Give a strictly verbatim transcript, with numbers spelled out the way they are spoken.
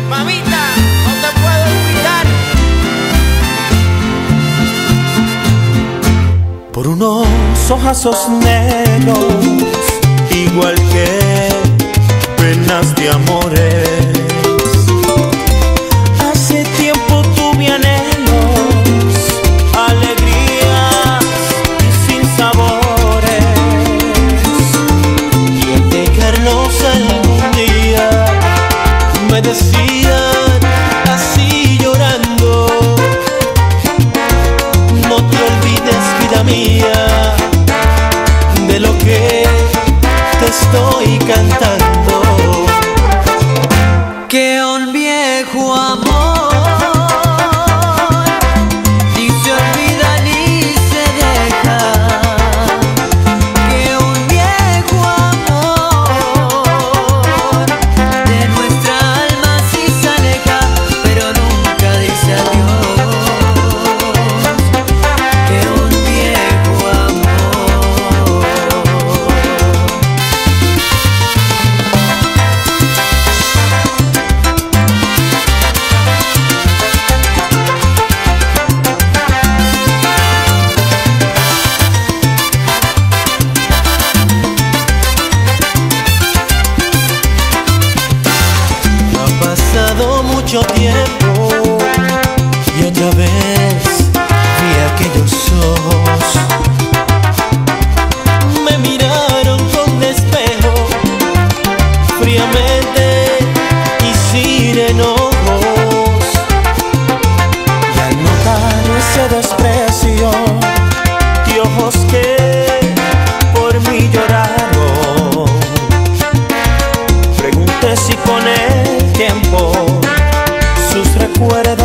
Mamita, no te puedo olvidar. Por unos ojazos negros, igual que penas de amores. Hace tiempo tuve anhelos, alegrías y sinsabores, y al dejarnos algún día me decían así llorando: no te olvides, vida mía, de lo que te estoy cantando. Que un viejo amor ni se olvida ni se deja. Que un viejo amor de nuestra alma sí se aleja, pero nunca dice adiós. Que un viejo amor. Ha pasado mucho tiempo y otra vez vi aquellos ojos. Me miraron con despejo, fríamente y sin enojos. Y al notar ese desprecio y ojos que por mí lloraron, pregunté si con el tiempo sus recuerdos